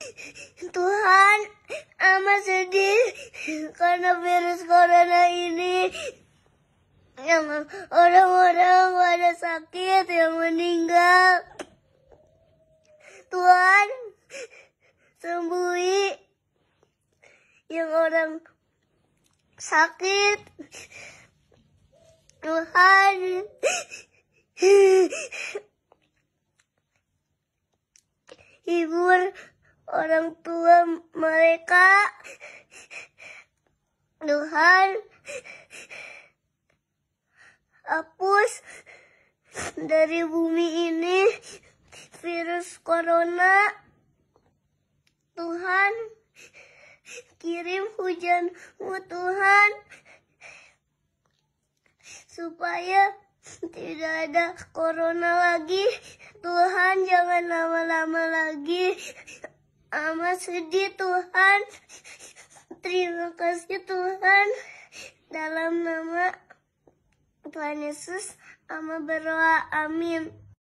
Tuhan, amat sedih karena virus corona ini. Yang orang-orang pada sakit, yang meninggal. Tuhan, sembuhi yang orang sakit. Tuhan, hibur orang tua mereka. Tuhan, hapus dari bumi ini virus corona. Tuhan, kirim hujan-Mu Tuhan, supaya tidak ada corona lagi. Tuhan, jangan lama-lama lagi. Amat sedih Tuhan. Terima kasih Tuhan. Dalam nama Tuhan Yesus, amat berdoa. Amin.